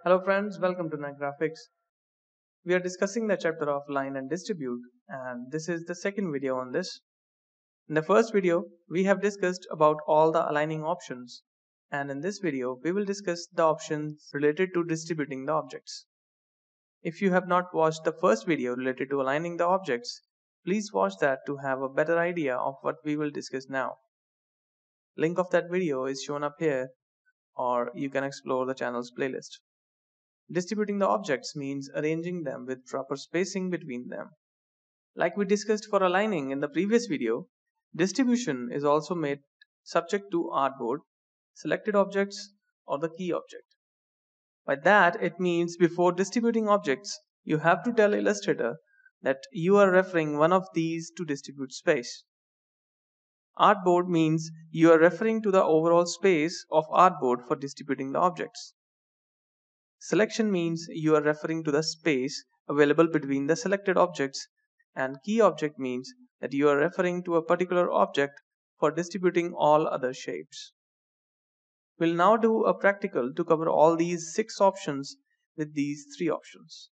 Hello friends, welcome to Night Graphics. We are discussing the chapter of line and distribute, and this is the second video on this. In the first video, we have discussed about all the aligning options, and in this video, we will discuss the options related to distributing the objects. If you have not watched the first video related to aligning the objects, please watch that to have a better idea of what we will discuss now. Link of that video is shown up here, or you can explore the channel's playlist. Distributing the objects means arranging them with proper spacing between them. Like we discussed for aligning in the previous video, distribution is also made subject to artboard, selected objects, or the key object. By that, it means before distributing objects, you have to tell Illustrator that you are referring one of these to distribute space. Artboard means you are referring to the overall space of artboard for distributing the objects. Selection means you are referring to the space available between the selected objects, and key object means that you are referring to a particular object for distributing all other shapes. We'll now do a practical to cover all these 6 options with these 3 options.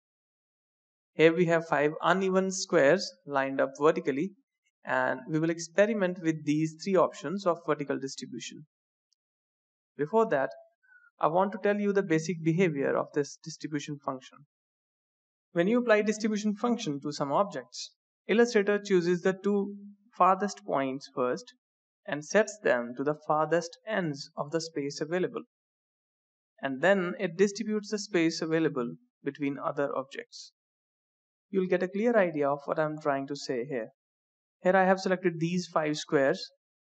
Here we have 5 uneven squares lined up vertically, and we will experiment with these 3 options of vertical distribution. Before that, I want to tell you the basic behavior of this distribution function. When you apply distribution function to some objects, Illustrator chooses the 2 farthest points first and sets them to the farthest ends of the space available. And then it distributes the space available between other objects. You'll get a clear idea of what I'm trying to say here. Here I have selected these 5 squares.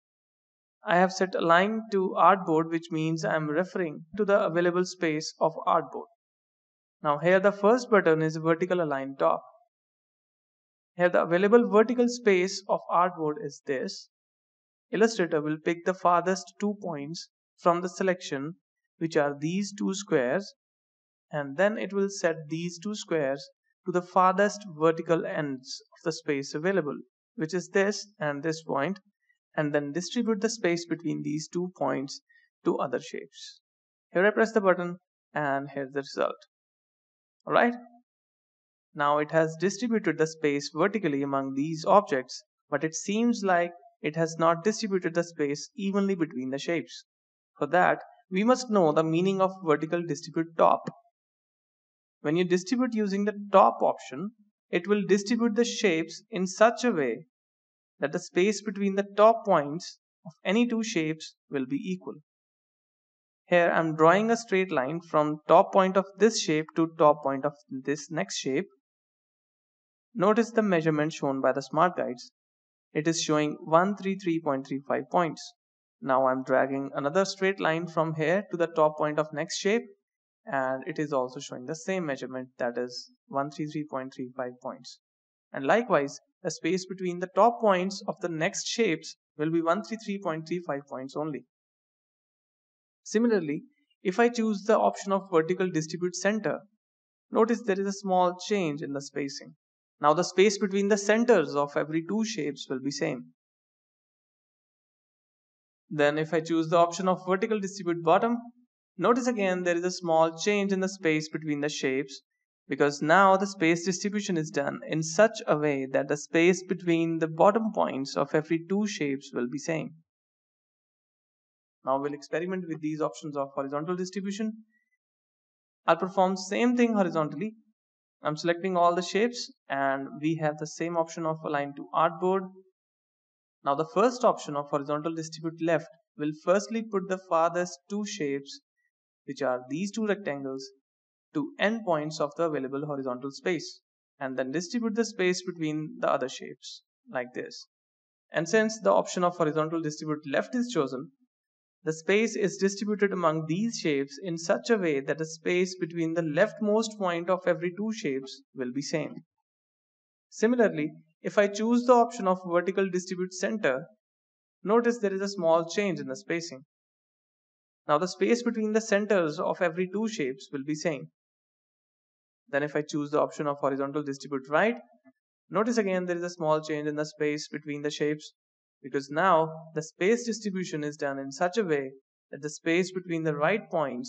I have set align to artboard, which means I am referring to the available space of artboard. Now here the first button is vertical align top. Here the available vertical space of artboard is this. Illustrator will pick the farthest 2 points from the selection, which are these 2 squares, and then it will set these 2 squares to the farthest vertical ends of the space available, which is this and this point, and then distribute the space between these 2 points to other shapes. Here I press the button and here's the result. Alright, now it has distributed the space vertically among these objects, but it seems like it has not distributed the space evenly between the shapes. For that, we must know the meaning of vertical distribute top. When you distribute using the top option, it will distribute the shapes in such a way that the space between the top points of any 2 shapes will be equal. Here I am drawing a straight line from top point of this shape to top point of this next shape. Notice the measurement shown by the smart guides. It is showing 133.35 points. Now I am dragging another straight line from here to the top point of next shape, and it is also showing the same measurement, that is 133.35 points. And likewise, the space between the top points of the next shapes will be 133.35 points only. Similarly, if I choose the option of vertical distribute center, notice there is a small change in the spacing. Now the space between the centers of every 2 shapes will be same. Then if I choose the option of vertical distribute bottom, notice again there is a small change in the space between the shapes, because now the space distribution is done in such a way that the space between the bottom points of every 2 shapes will be same. Now we'll experiment with these options of horizontal distribution. I'll perform same thing horizontally. I'm selecting all the shapes and we have the same option of align to artboard. Now the first option of horizontal distribute left will firstly put the farthest 2 shapes, which are these 2 rectangles, to end points of the available horizontal space, and then distribute the space between the other shapes like this. And since the option of horizontal distribute left is chosen, the space is distributed among these shapes in such a way that the space between the leftmost point of every 2 shapes will be same. Similarly, if I choose the option of vertical distribute center, notice there is a small change in the spacing. Now the space between the centers of every 2 shapes will be same. Then if I choose the option of horizontal distribute right, notice again there is a small change in the space between the shapes, because now the space distribution is done in such a way that the space between the right points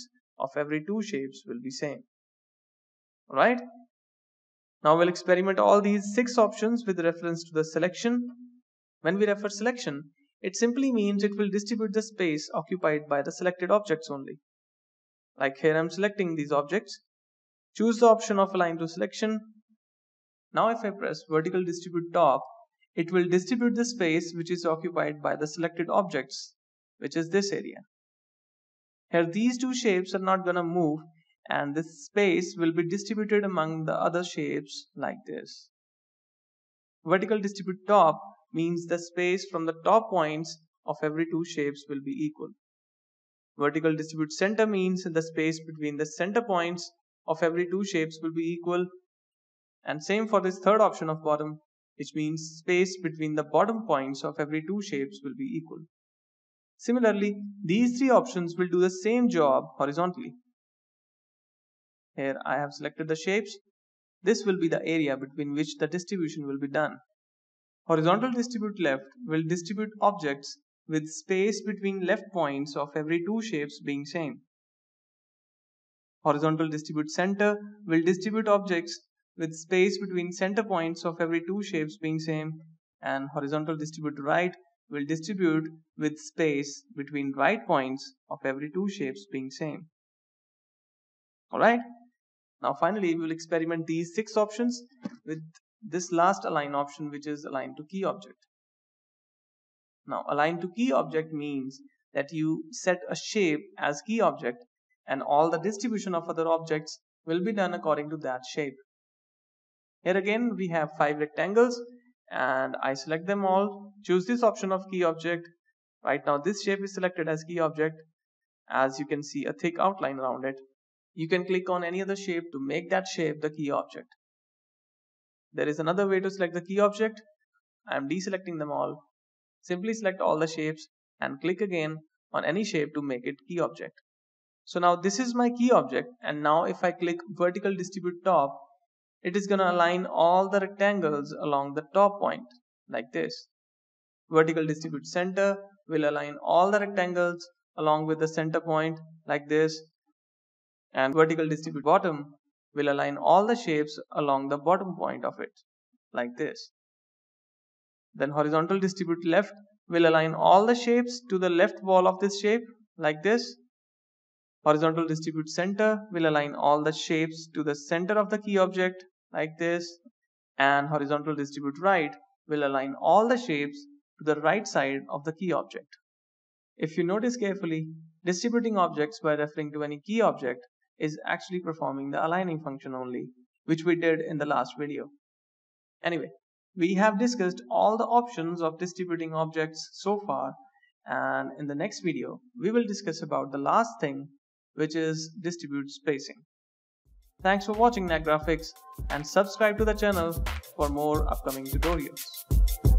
of every two shapes will be same. Alright? Now we'll experiment all these 6 options with reference to the selection. When we refer selection, it simply means it will distribute the space occupied by the selected objects only. Like here I'm selecting these objects. Choose the option of align to selection. Now if I press vertical distribute top, it will distribute the space which is occupied by the selected objects, which is this area. Here these two shapes are not gonna move, and this space will be distributed among the other shapes like this. Vertical distribute top means the space from the top points of every two shapes will be equal. Vertical distribute center means the space between the center points of every two shapes will be equal. And same for this third option of bottom, which means space between the bottom points of every two shapes will be equal. Similarly, these 3 options will do the same job horizontally. Here I have selected the shapes. This will be the area between which the distribution will be done. Horizontal distribute left will distribute objects with space between left points of every two shapes being same. Horizontal distribute center will distribute objects with space between center points of every two shapes being same, and horizontal distribute right will distribute with space between right points of every two shapes being same. Alright, now finally we will experiment these 6 options with this last align option, which is align to key object. Now align to key object means that you set a shape as key object and all the distribution of other objects will be done according to that shape. Here again we have 5 rectangles and I select them all, choose this option of key object. Right now this shape is selected as key object. As you can see a thick outline around it. You can click on any other shape to make that shape the key object. There is another way to select the key object. I am deselecting them all. Simply select all the shapes and click again on any shape to make it key object. So now this is my key object, and now if I click vertical distribute top, it is gonna align all the rectangles along the top point like this. Vertical distribute center will align all the rectangles along with the center point like this, and vertical distribute bottom will align all the shapes along the bottom point of it like this. Then horizontal distribute left will align all the shapes to the left wall of this shape like this. Horizontal distribute center will align all the shapes to the center of the key object like this, and horizontal distribute right will align all the shapes to the right side of the key object. If you notice carefully, distributing objects by referring to any key object is actually performing the aligning function only, which we did in the last video. Anyway, we have discussed all the options of distributing objects so far, and in the next video we will discuss about the last thing, which is distribute spacing. Thanks for watching NAC Graphics, and subscribe to the channel for more upcoming tutorials.